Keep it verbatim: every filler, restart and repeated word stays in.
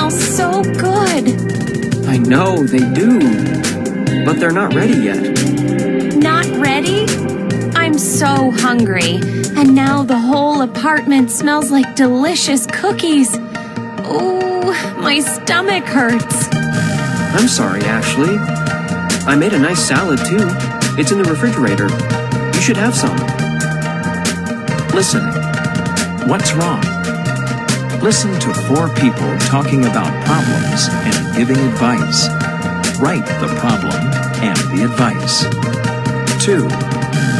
smell so good. I know, they do. But they're not ready yet. Not ready? I'm so hungry. And now the whole apartment smells like delicious cookies. Ooh, my stomach hurts. I'm sorry, Ashley. I made a nice salad, too. It's in the refrigerator. You should have some. Listen. What's wrong? Listen to four people talking about problems and giving advice. Write the problem and the advice. Two.